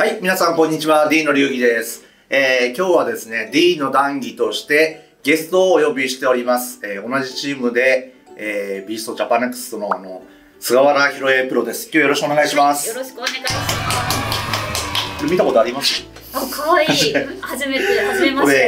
はい、皆さんこんにちは。D の流儀です。今日はですね、D の談義としてゲストをお呼びしております。同じチームで、ビーストジャパネクストの菅原弘恵プロです。今日よろしくお願いします。 はい、よろしくお願いします。 これ見たことあります？ あ、可愛い初めまして。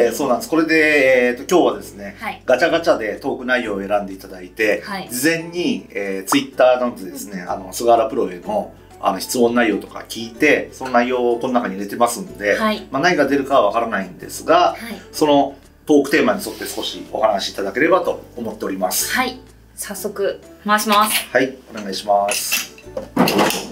そうなんです。これで、今日はですね、 はい、 ガチャガチャでトーク内容を選んでいただいて、はい、事前に、ツイッターなどでですね、菅原プロへの質問内容とか聞いて、その内容をこの中に入れてますんで、はい、何が出るかはわからないんですが、はい、そのトークテーマに沿って少しお話しいただければと思っております。 はい、早速回します。 はい、お願いします。回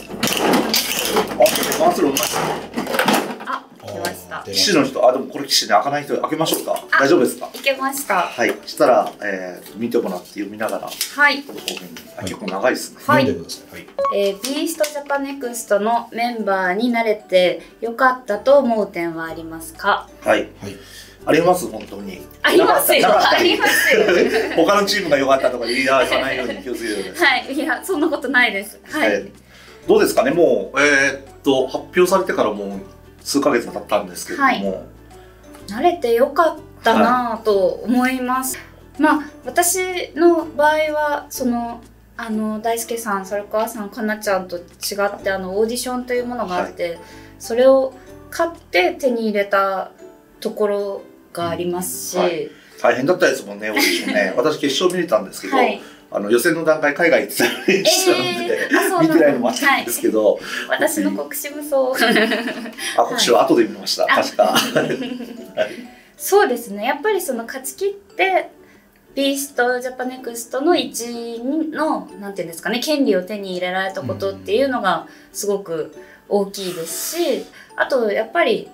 すのうまい。 あ、来ました。 騎士の人、でもこれ騎士ね、開かない人開けましょうか。大丈夫ですか？ いけました。 はい、したら、見てもらって読みながら。 はい。 結構長いですね。 はい。ビーストジャパネクストのメンバーになれてよかったと思う点はありますか？ はい。あります、本当に。 ありますよ。ありますよ。 他のチームが良かったとか言わないように気をつけてください。 はい、いや、そんなことないです。はい。 どうですかね、もう、発表されてからもう数ヶ月が経ったんですけれども。はい、 慣れてよかったなぁと思います。まあ、私の場合は、大輔さん、猿川さん、かなちゃんと違って、オーディションというものがあって、はい、それを買って手に入れたところがありますし、はい、 大変だったですもんね、オーディションね。私決勝見れたんですけど、はい、予選の段階海外行ってたりしたので、見てないのもあったんですけど、 はい、私の国士無双国士は後で見ました、確か。 そうですね、やっぱり勝ち切ってビーストジャパネクストの一員のなんていうんですかね、権利を手に入れられたことっていうのがすごく大きいですし、あとやっぱり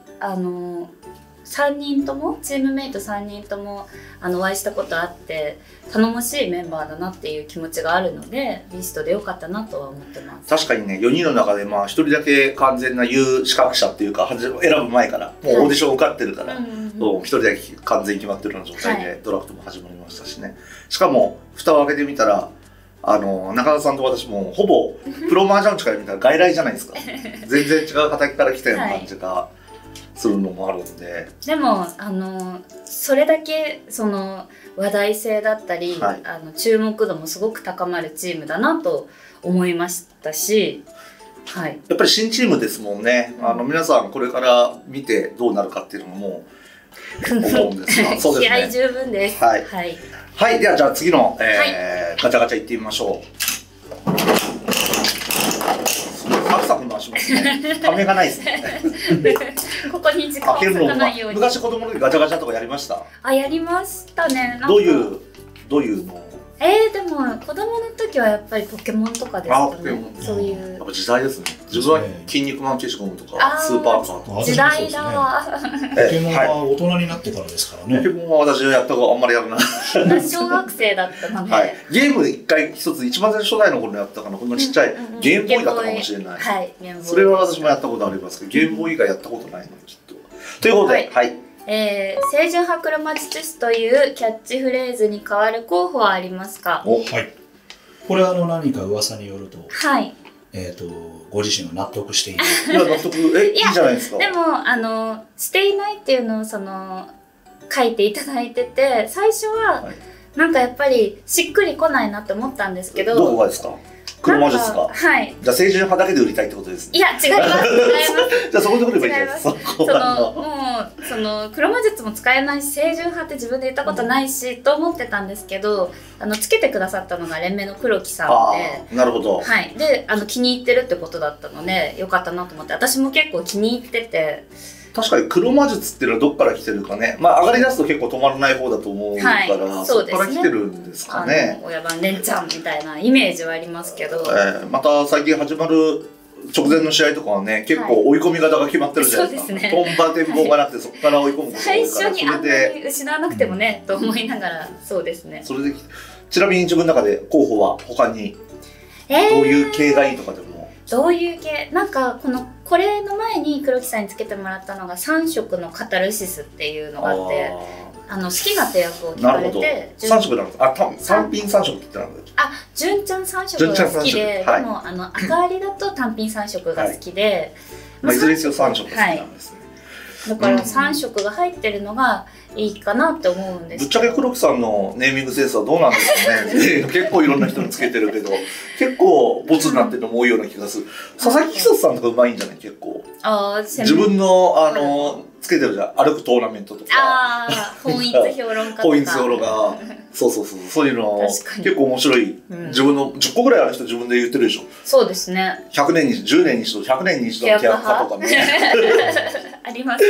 3人ともチームメイト3人ともお会いしたことあって頼もしいメンバーだなっていう気持ちがあるので、ビーストでよかったなとは思ってます。 確かにね、4人の中で1人だけ完全な有資格者っていうか、選ぶ前からもうオーディション受かってるから、1人だけ完全に決まってるような状態でドラフトも始まりましたしね。しかも蓋を開けてみたら中田さんと私もほぼプロマージャン地から見たら外来じゃないですか。全然違う畑から来たような感じがするのもあるので、 でもそれだけ話題性だったり、はい、注目度もすごく高まるチームだなと思いましたし、はい、 やっぱり新チームですもんね。皆さんこれから見てどうなるかっていうのも思うんですが、そうですね、 気合十分です。 はい、はいはい、ではじゃあ次の、ガチャガチャいってみましょう。サクサク回しますね。ためがないですね。 ここに時間を割かないように。 昔子供の時ガチャガチャとかやりました？ やりましたね。 どういうの？ でも子供の時はやっぱりポケモンとかですかね。そういう。 やっぱ時代ですね。自分は筋肉マン消しゴムとかスーパーカーとか。 時代だわ。 ポケモンは大人になってからですからね。 ポケモンは私はやったことあんまりやるな。 小学生だったので。 はい。ゲーム一回一つ一番初代の頃にやったかな、こんなちっちゃいゲームボーイだったかもしれない。 はい。 それは私もやったことありますけど、ゲームボーイ以外やったことないのきっと。ということで、はい。 清純派黒魔術師というキャッチフレーズに変わる候補はありますか？ はい。これ何か噂によると、 はい。 ご自身は納得している。 いや納得、いいじゃないですか。 でもしていないっていうのを書いていただいてて、最初はなんかやっぱりしっくりこないなって思ったんですけど。 どこがですか？黒魔術か。 はい。 じゃあ清純派だけで売りたいってことですね。 いや違います。違います。 じゃあそこで売ればいいじゃないですか。 もう黒魔術も使えないし、清純派って自分で言ったことないし、と思ってたんですけど、つけてくださったのが連盟の黒木さんで。 なるほど。 はい。で気に入ってるってことだったのでよかったなと思って、私も結構気に入ってて。 確かに黒魔術っていうのはどっから来てるかね。上がり出すと結構止まらない方だと思うから、はい、そこから来てるんですかね。 親番連チャンみたいなイメージはありますけど、 また最近始まる直前の試合とかはね、結構追い込み方が決まってるじゃないですか。トンバ展望がなくてそこから追い込むことが多いから、 最初にあんまり失わなくてもね、と思いながら。そうですね。 それでちなみに自分の中で候補は他にどういう系がいいとかでも。 どういう系、なんかこれの前に黒木さんにつけてもらったのが3色のカタルシスっていうのがあって、好きな手役を聞かれて。 3色なんです。単品3色って言ってたの？ 純ちゃん3色が好きで、でも赤ありだと単品3色が好きで、 まあ、いずれにせよ3色好きなんですね。 だから3色が入ってるのがいいかなって思うんです。 ぶっちゃけ黒木さんのネーミングセンスはどうなんですかね。結構いろんな人につけてるけど、結構ボツになってるのも多いような気がする。佐々木久さんとかうまいんじゃない結構。自分のつけてるじゃん。歩くトーナメントとか。 本一評論家とか。 本一評論家。そういうの結構面白い。自分の10個ぐらいある人自分で言ってるでしょ。 そうですね。 100年に10年に一度100年に一度の契約家とかね。 ありますね。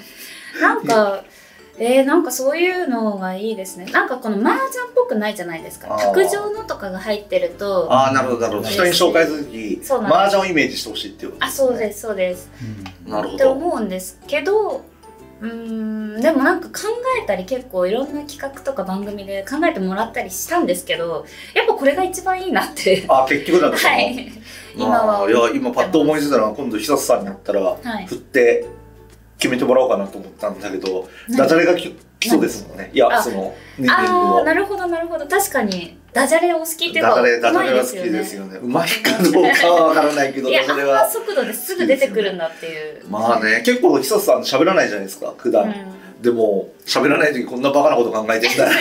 なんかそういうのがいいですね。なんかこの麻雀っぽくないじゃないですか。卓上のとかが入ってると。 なるほどなるほど。人に紹介するとき麻雀をイメージしてほしいっていうことですね。 そうですそうです。 なるほど。 って思うんですけど、でもなんか考えたり結構いろんな企画とか番組で考えてもらったりしたんですけど、やっぱこれが一番いいなって。 結局なんですか。はい。今パッと思いついたのは今度久さんになったら振って決めてもらおうかなと思ったんだけど、ダジャレが基礎ですもんね。いやそのネーミングを。 なるほどなるほど。確かにダジャレお好きっていうかダジャレは好きですよね。うまいかどうかはわからないけど、ダジャレは速度ですぐ出てくるんだっていう。 まあね、結構久さん喋らないじゃないですか普段。でも喋らない時こんなバカなこと考えてんだ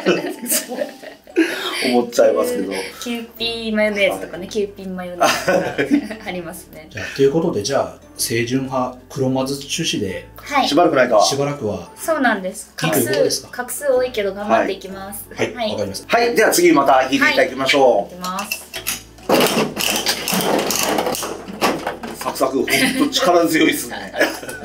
思っちゃいますけど。 キューピーマヨネーズとかね、キューピーマヨネーズとかありますね。 ということでじゃあ清純派黒マズ種子でしばらくないか。 しばらくは。 そうなんです。画数多いけど頑張っていきます。 はい、わかりました。 はい、では次また弾いていただきましょう。 いきます。 サクサク、本当力強いですね。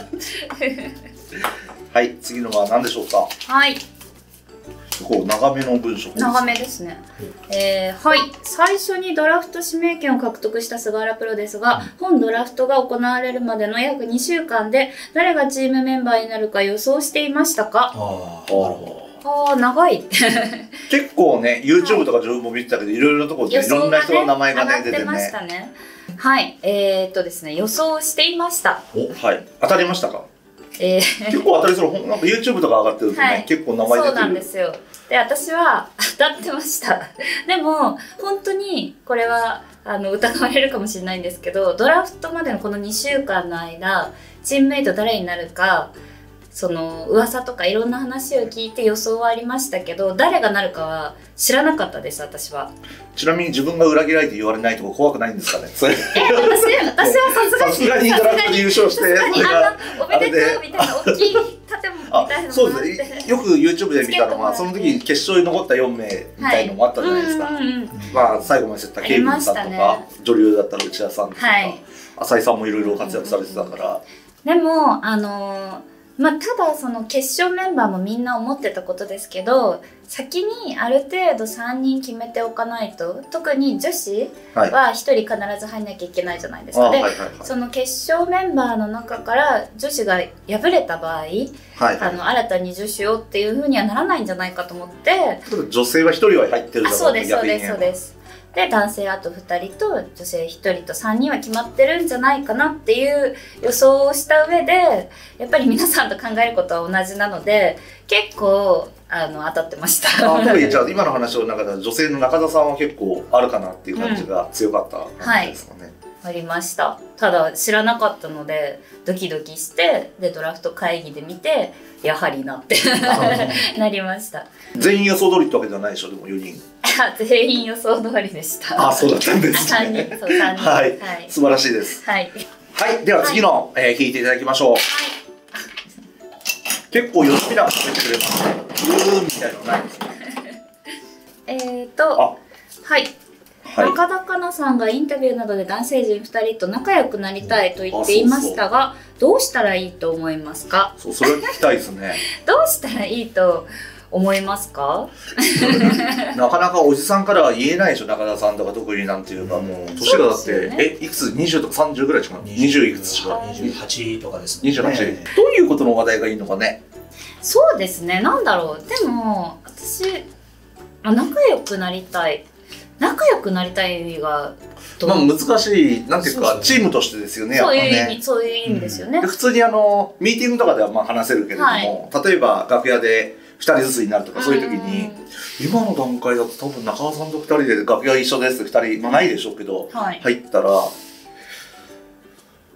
はい、次のは何でしょうか。 はい。 結構長めの文章。 長めですね。はい、最初にドラフト指名権を獲得した菅原プロですが、本ドラフトが行われるまでの約2週間で誰がチームメンバーになるか予想していましたか。長い。 結構ね、YouTube とか自分も見てたけど、いろいろなところでいろんな人の名前がね出てましたね。はい、ですね、予想していました。 はい、当たりましたか。結構当たりそう。なんか YouTube とか上がってるとね、結構名前出てる。 そうなんですよ。で、私は当たってました。でも本当にこれは疑われるかもしれないんですけど、ドラフトまでのこの2週間の間チームメイト誰になるか、その噂とかいろんな話を聞いて予想はありましたけど、誰がなるかは知らなかったです。私は。 ちなみに自分が裏切られて言われないとか怖くないんですかね。 私はさすがにドラフトで優勝して、 おめでとうみたいな大きい建物みたいなのそうですね。よく YouTube で見たのはその時に決勝に残った4名みたいのもあったじゃないですか。まあ最後まで知ったケイビンさんとか、女優だったら内田さんとか、浅井さんもいろいろ活躍されてたから。 でもただその決勝メンバーもみんな思ってたことですけど、先にある程度3人決めておかないと、特に女子は1人必ず入んなきゃいけないじゃないですか。で、その決勝メンバーの中から女子が敗れた場合、新たに女子をっていうふうにはならないんじゃないかと思って。 女性は1人は入ってるだろう。 そうですそうですそうです。で、男性あと2人と女性1人と3人は決まってるんじゃないかなっていう予想をした上で、やっぱり皆さんと考えることは同じなので結構当たってました。 じゃあ今の話の中では女性の中田さんは結構あるかなっていう感じが強かった感じですかね。 ありました。ただ知らなかったのでドキドキして、でドラフト会議で見てやはりなってなりました。 全員予想通りってわけじゃないでしょ。でも4人全員予想通りでした。 そうだったんですね。 3人、そう3人。 はい、素晴らしいです。 はい、 では次の聞いていただきましょう。結構吉見な食べてくれますね。みたいなのないですね。 はい。中田香奈さんがインタビューなどで男性陣2人と仲良くなりたいと言っていましたが、どうしたらいいと思いますか。 それは聞きたいですね。 どうしたらいいと思いますか。 なかなかおじさんからは言えないでしょ。中田さんとか特になんていうか、もう年がだっていくつ20とか30ぐらいしか20いくつしか 28とかですね。 28。どういうことの話題がいいのかね。 そうですね。なんだろう。でも私仲良くなりたい。仲良くなりたいが難しい、なんていうかチームとしてですよね。 そういう意味ですよね。 普通にミーティングとかでは話せるけれども、例えば楽屋で2人ずつになるとか、そういう時に今の段階だと多分中川さんと2人で楽屋一緒です2人ないでしょうけど、入ったら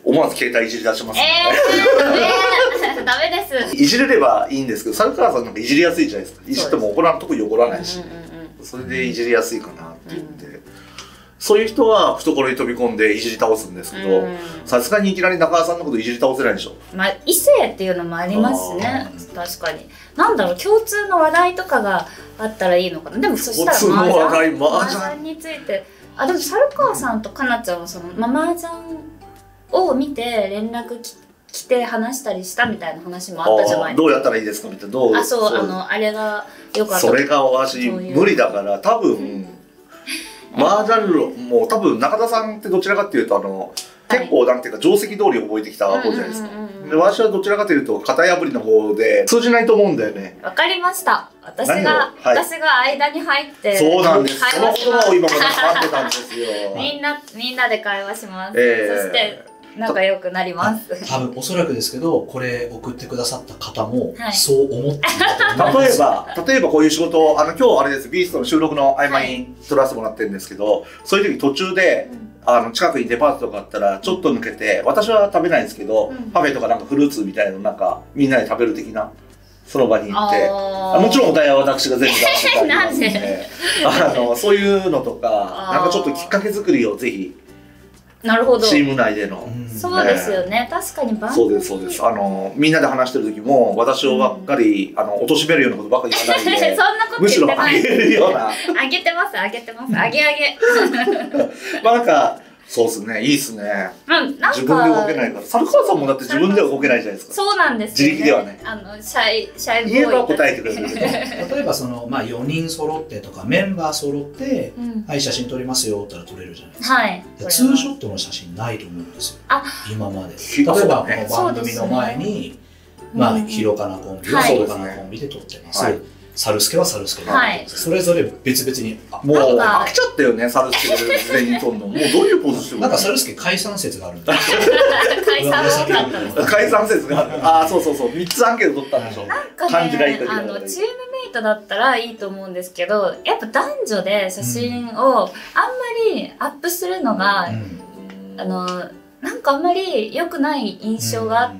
思わず携帯いじり出しますね。 ダメです。 いじれればいいんですけど、猿川さんなんかいじりやすいじゃないですか。いじっても怒らんとこに怒らないし、それでいじりやすいかなっていうんで、そういう人は懐に飛び込んでいじり倒すんですけど、さすがにいきなり中川さんのこといじり倒せないでしょ。 まあ異性っていうのもありますね。確かに。なんだろう、共通の話題とかがあったらいいのかな。でもそしたら麻雀について、でも猿川さんとかなちゃんはその麻雀を見て連絡来て話したりしたみたいな話もあったじゃないですか。 どうやったらいいですかみたいな。どう？ あ、そう、あれが良かった。 それが私無理だから多分。麻雀も多分中田さんってどちらかっていうと結構なんていうか定石通り覚えてきた方じゃないですか。で私はどちらかというと型破りの方で通じないと思うんだよね。 わかりました。私が間に入ってそうなんです。その言葉を今まで待ってたんですよ。 みんなで会話します。そして仲良くなります。 多分おそらくですけど、これ送ってくださった方もそう思っていたと思うんです。例えばこういう仕事を今日あれです、ビーストの収録の合間に撮らせてもらってるんですけど、そういう時途中で近くにデパートとかあったらちょっと抜けて、私は食べないんですけど、パフェとかなんかフルーツみたいなのなんかみんなで食べる的な。その場に行って、もちろんお題は私が全部出してたりますので、そういうのとか、なんかちょっときっかけ作りをぜひ。 なるほど。 チーム内での。 そうですよね。確かにそうです、そうです。みんなで話してる時も、私をばっかり、貶めるようなことばっかり言わないで。 そんなことむしろ上げるような。 上げてます、上げてます。上げ。 まあなんか、そうですね、いいっすね。自分で動けないから。猿川さんもだって自分では動けないじゃないですか。 そうなんです自力ではね。 シャイボーイ。 言えば答えてくれるけど。 例えば4人揃ってとかメンバー揃って「はい、写真撮りますよ」って言ったら撮れるじゃないですか。 はい。 ツーショットの写真ないと思うんですよ。今まで。例えばこの番組の前にひろかなコンビはひろかなコンビで撮ってます。サルスケはサルスケで、それぞれ別々にもう飽きちゃったよね、サルスケで事前に撮るの。もうどういうポーズしてるの？ なんかサルスケ解散説があるんだ。 解散説がある。ああ、そう3つアンケート取ったんでしょ。 なんかね、チームメイトだったらいいと思うんですけど、やっぱ男女で写真をあんまりアップするのがなんかあんまり良くない印象があって、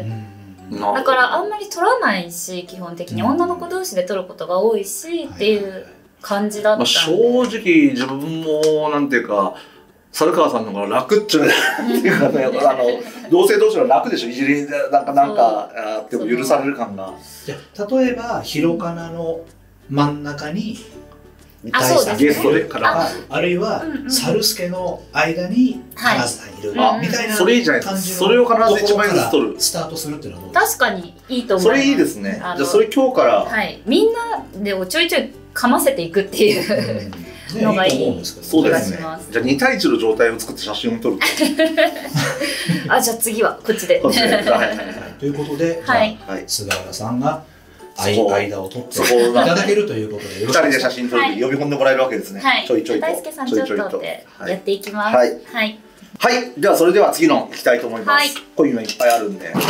だからあんまり撮らないし、基本的に女の子同士で撮ることが多いしっていう感じだったんで、 正直自分もなんていうか猿川さんの方が楽っちゅういうかね、同性同士は楽でしょ。いじりなんかあっても許される感が。 例えばひろかなの真ん中にゲストであるいはサルスケの間に金津さんいるみたいなそれいいじゃないですか。それを必ず1枚ずつ撮る、 スタートするっていうのはどうですか？ 確かにいいと思います。 それいいですね。じゃあそれ今日からみんなでちょいちょいかませていくっていうのがいい。 そうですね。じゃあ2対1の状態を作って写真を撮る。 じゃあ次はこっちで。 ということで、菅原さんが間を取っていただけるということで、 2人で写真撮る呼び込んでもらえるわけですね。ちょいちょいと。 大輔さんちょっとってやっていきます。 はい。ではそれでは次のいきたいと思います。コインはいっぱいあるんで。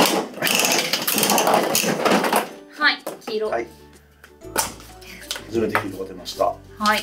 黄色。 初めて黄色が出ました。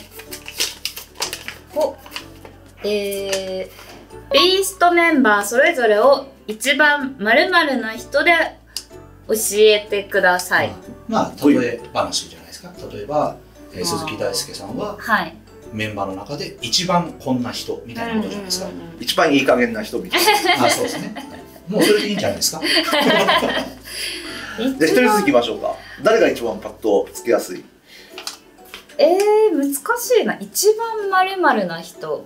ビーストメンバーそれぞれを一番〇〇な人で教えてください。 例え話じゃないですか。例えば鈴木大輔さんはメンバーの中で一番こんな人みたいなことじゃないですか。 一番いい加減な人みたいな。 そうですね。もうそれでいいんじゃないですか。 じゃあ一人ずついきましょうか。誰が一番パッとつけやすい？ 難しいな。一番〇〇な人。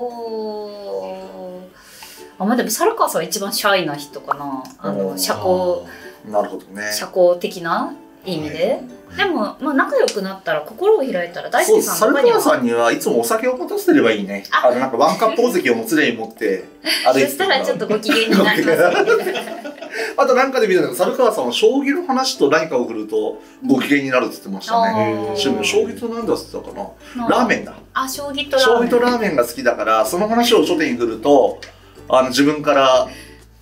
でも猿川さんは一番シャイな人かな。社交。 なるほどね。 社交的な意味で。でも仲良くなったら心を開いたら大輔さん猿川さんにはいつもお酒を持たせてればいいね。なんかワンカップ大関を常に持って歩いて。そしたらちょっとご機嫌になります。 あとなんかで見たの猿川さんは将棋の話と何かを振るとご機嫌になるって言ってましたね。将棋と何だって言ったかな。ラーメンだ。 将棋とラーメン。 将棋とラーメンが好きだから、その話を書店に振ると自分から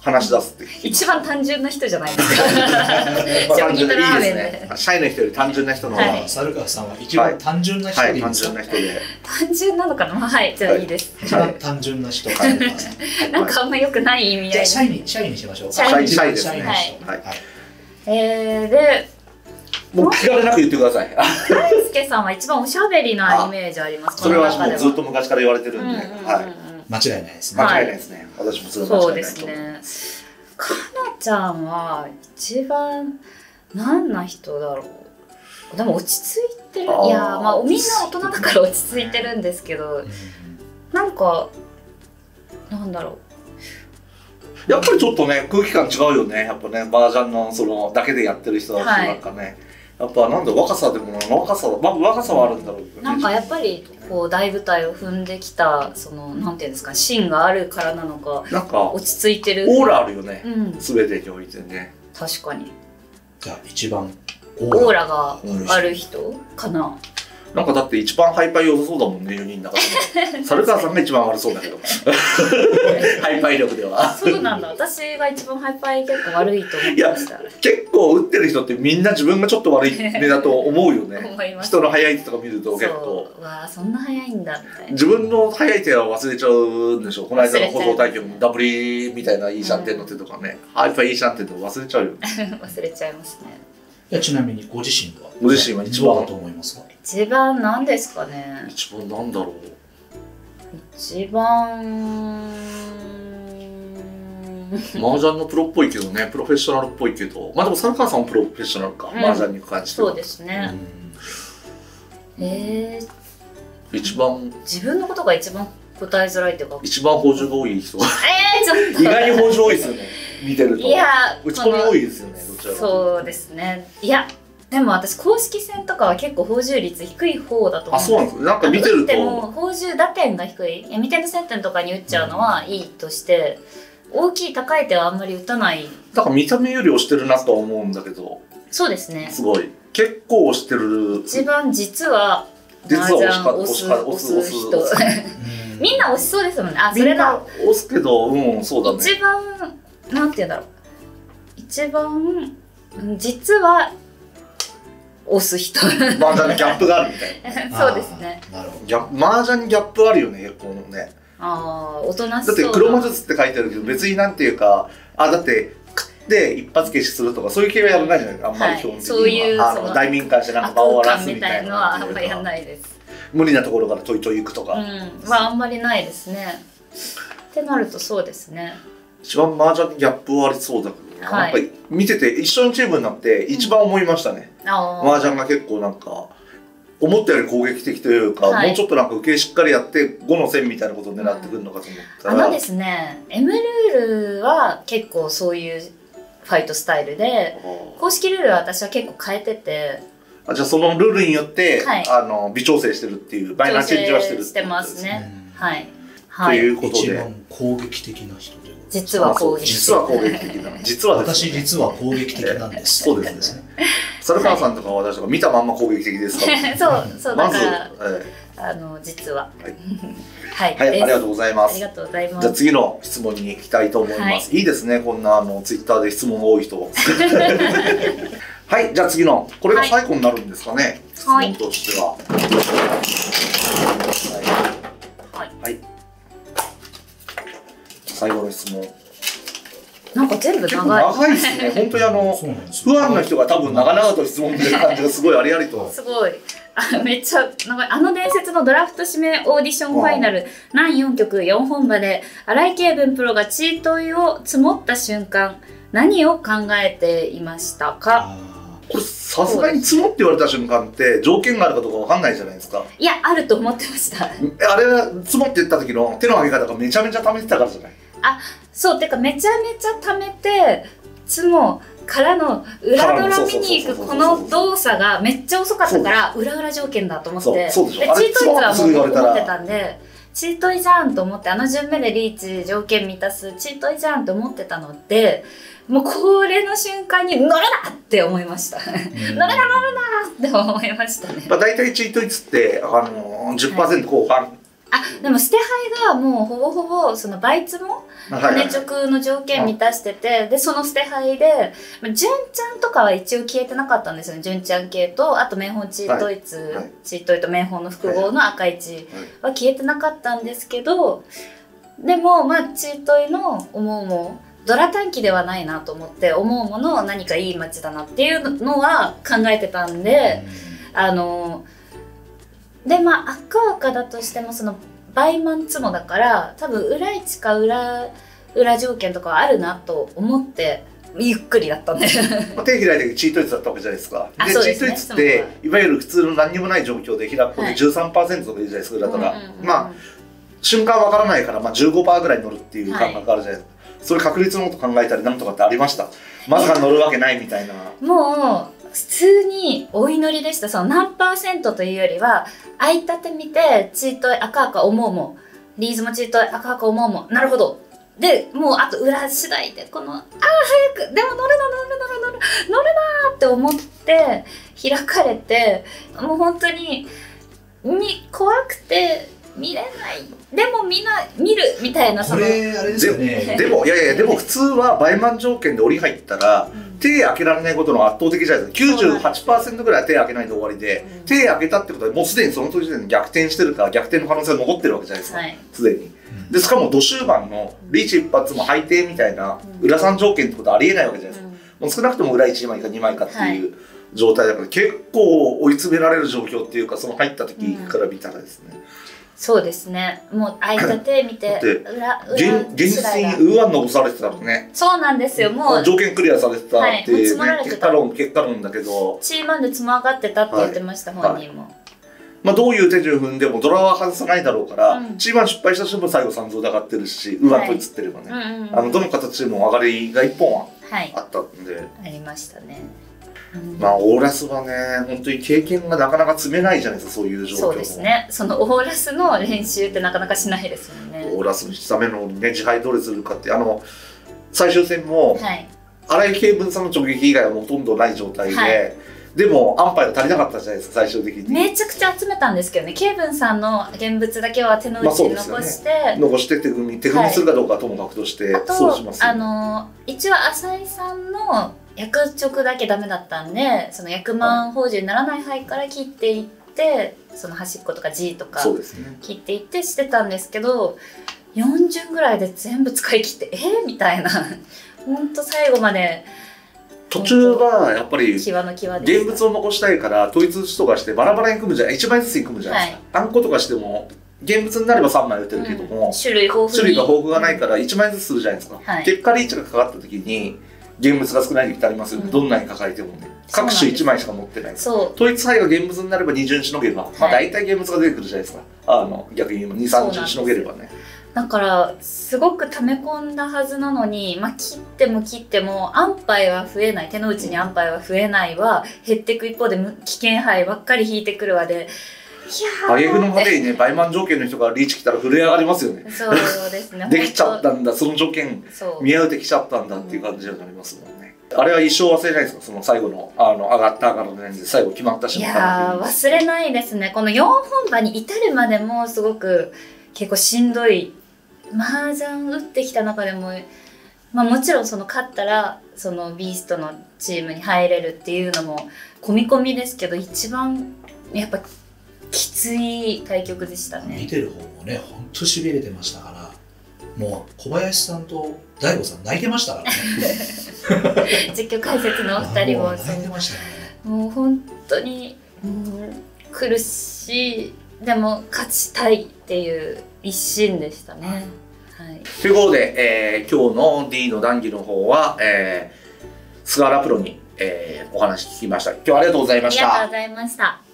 話し出すって。 一番単純な人じゃないですか。 単純でいいですね。シャイな人より単純な人の方が。 猿川さんは一番単純な人でいいですか？ 単純な人で。 単純なのかな。はい、じゃあいいです。 一番単純な人。 なんかあんま良くない意味合い。 シャイにしましょう。 シャイですね。はい。 で、 もう気兼ねなく言ってください。 大輔さんは一番おしゃべりなイメージあります。 それはもうずっと昔から言われてるんで、はい。 間違いないですね。 間違いないですね。私もそれは間違いないと思います。 かなちゃんは一番何な人だろう。でも落ち着いてる。いやまあみんな大人だから落ち着いてるんですけど、なんかなんだろう。やっぱりちょっとね空気感違うよね。やっぱね麻雀のそのだけでやってる人だとなんかね。やっぱなんだ若さでも若さはあるんだろうけど、 なんかやっぱりこう大舞台を踏んできたそのなんていうんですか芯があるからなのか、 なんか落ち着いてるオーラあるよね。全てにおいてね。 確かに。 じゃあ一番オーラがある人かな。 なんかだって一番ハイパイ良さそうだもんね4人の中で。猿川さんが一番悪そうだけど。ハイパイ力では。 そうなんだ。私が一番ハイパイ結構悪いと思ってました。 結構打ってる人ってみんな自分がちょっと悪い目だと思うよね。人の速い手とか見ると結構。 わあそんな速いんだみたいな。 自分の速い手は忘れちゃうんでしょ。この間の放送対局もダブリみたいなイーシャンテンの手とかね。ハイパイイーシャンテンとか忘れちゃうよ。 忘れちゃいますね。 ちなみにご自身は一番だと思いますか？ 一番なんですかね。 一番なんだろう。 一番麻雀のプロっぽいけどね、プロフェッショナルっぽいけど、まあでも猿川さんもプロフェッショナルか、麻雀に関しては。 そうですね。 一番自分のことが一番答えづらいっていうか、 一番補充が多い人。 ちょっと意外に補充多いですよね。見てると。 いや打ち込み多いですよね。 そうですね。いやでも私公式戦とかは結構報酬率低い方だと思うんです。 あ、そうなんです。なんか見てると。 でも報酬打点が低い。見点と接点とかに打っちゃうのはいいとして、大きい高い手はあんまり打たない。 だから見た目より押してるなとは思うんだけど。 そうですね。 すごい。結構押してる。 一番実は麻雀押す人。みんな押しそうですもんね。あ、それだ。 押すけど、そうだね。 一番なんて言うんだろう。一番実は押す人。 麻雀にギャップがあるみたいな。 そうですね。 なるほど。 麻雀にギャップあるよね、結構ね。 ああ、大人しそうだ。 だって黒魔術って書いてあるけど、別になんていうか、だって食って一発消しするとかそういう系はやらないじゃないですか。あんまり基本的には。 そういう大民間してなんか場を荒らすみたいなのはあんまりやらないです。 無理なところからトイトイ行くとか。 まああんまりないですね。ってなるとそうですね。 一番麻雀にギャップはありそうだけど、やっぱり見てて一緒のチームになって一番思いましたね。麻雀が結構なんか思ったより攻撃的というか、もうちょっとなんか受けしっかりやって5の線みたいなことを狙ってくるのかと思ったら、 ですね、M ルールは結構そういうファイトスタイルで、公式ルールは私は結構変えてて、 じゃあそのルールによって微調整してるっていう、マイナーチェンジはしてるしてますね。はい。 ということで、 一番攻撃的な人で。 実は攻撃的。 実は攻撃的な。実は私実は攻撃的なんです。 そうですね。猿川さんとか私とか見たまんま攻撃的ですから。 そうだから実は。 はい、ありがとうございます。 ありがとうございます。 じゃあ次の質問に行きたいと思います。いいですね、こんなツイッターで質問が多い人。はい、じゃあ次のこれが最後になるんですかね。質問としては。はい。最後の質問。 なんか全部長い。 長いですね。本当に不安な人が多分長々と質問してる感じがすごいありありと。 すごい。めっちゃ長い。伝説のドラフト指名オーディションファイナル南4局4本場で新井慶文プロがチートイを積もった瞬間、何を考えていましたか？ これさすがに積もって言われた瞬間って条件があるかどうかわかんないじゃないですか。いや、あると思ってました。 あれは積もって言った時の手の上げ方がめちゃめちゃ溜めてたからじゃない？ そう、てかめちゃめちゃ貯めて積もからの裏ドラ見に行くこの動作がめっちゃ遅かったから裏条件だと思って、 そうでしょ。 チートイツはもう思ってたんで、チートイじゃんと思って、順目でリーチ条件満たすチートイじゃんと思ってたので、もうこれの瞬間に乗るなって思いました。乗るなって思いましたね。 大体チートイツって10% 後半でも捨て牌がもうほぼほぼその倍ツも羽直の条件満たしてて、でその捨て牌で純ちゃんとかは一応消えてなかったんですよね。純ちゃん系とあと名本チートイツ、チートイと名本の複合の赤1は消えてなかったんですけど、でもチートイの思うもドラ短期ではないなと思って、思うもの何かいい街だなっていうのは考えてたんで、で赤だとしてもその倍マンツモだから多分裏1か裏条件とかはあるなと思ってゆっくりだったんで手開いてチート率だったわけじゃないですか。でチート率っていわゆる普通の何にもない状況で開くことで 13% とかいるじゃないですか。だから瞬間わからないから15% ぐらい乗るっていう感覚あるじゃないですか。それ確率のこと考えたりなんとかってありました？まさか乗るわけないみたいな。 もう普通にお祈りでした。その何%というよりは空いた手見てチートイ赤思うもリーズもチートイ赤思うもなるほどで、もうあと裏次第でこの早くでも乗るなって思って開かれて、もう本当に怖くて見れない、でもみんな見るみたいな。 これあれですよね。 でも普通は倍満条件で折り入ったら、手開けられないことの圧倒的じゃないですか。98% ぐらいは手開けないで終わりで、手開けたってことはもうすでにその時点で逆転してるから逆転の可能性が残ってるわけじゃないですか、すでに。でしかも土終盤のリーチ一発も配定みたいな裏3条件ってことはありえないわけじゃないですか。もう少なくとも裏1枚か2枚かっていう状態だから、結構追い詰められる状況っていうか、その入った時から見たらですね。 そうですね。もう開いた手見て現実的にウーワン残されてたのね。 そうなんですよ。もう条件クリアされてたっていうね、結果論だけど、 チーマンで積も上がってたって言ってました、本人も。 どういう手順踏んでもドラは外さないだろうから、チーマン失敗した瞬間最後3増で上がってるし、ウーワンと映ってればね、どの形でも上がりが1本はあったんで。 ありましたね。 オーラスはね、本当に経験がなかなか積めないじゃないですか、そういう状況。 そうですね。そのオーラスの練習ってなかなかしないですよね。 オーラスにしためのね、自敗どれするかって、最終戦も、荒井慶文さんの直撃以外はほとんどない状態で、でも安牌が足りなかったじゃないですか、最終的に。 めちゃくちゃ集めたんですけどね、慶文さんの現物だけは手の内に残して、 残して手踏みするかどうかはともかくとして、 そうします。一応浅井さんの役直だけダメだったんで、その役満宝珠にならない牌から切っていって、その端っことか G とか切っていってしてたんですけど、4巡ぐらいで全部使い切ってみたいなほんと最後まで。 途中はやっぱり現物を残したいから統一とかしてバラバラに組むじゃない、1枚ずつに組むじゃないですか。あんことかしても現物になれば3枚打てるけども、 種類が豊富がないから1枚ずつするじゃないですか。結果リーチがかかった時に現物が少ない時ってありますよね。どんなに抱えてもね、各種1枚しか持ってない。統一牌が現物になれば2巡しのげれば、大体現物が出てくるじゃないですか。逆に2、3巡しのげればね。 だからすごく溜め込んだはずなのに、切っても安牌は増えない、手の内に安牌は増えないは減っていく一方で危険牌ばっかり引いてくるわで、 アゲグの派手にね、倍満条件の人がリーチ来たら震え上がりますよね。 そうですね。 できちゃったんだ、その条件見合うてきちゃったんだっていう感じになりますもんね。あれは一生忘れないですか、その最後の上がった上がらないんで最後決まった瞬間。 いやー、忘れないですね。この4本馬に至るまでもすごく結構しんどい。麻雀打ってきた中でも、もちろんその勝ったらそのビーストのチームに入れるっていうのも込み込みですけど、一番やっぱきつい対局でしたね。 見てる方もね、ほんとしびれてましたから、もう小林さんと大悟さん泣いてましたからね実況解説のお二人も泣いてましたね。 もう本当に苦しい、でも勝ちたいっていう一心でしたね。 ということで、今日の D の談義の方は、菅原プロに、お話聞きました。今日はありがとうございました。 ありがとうございました。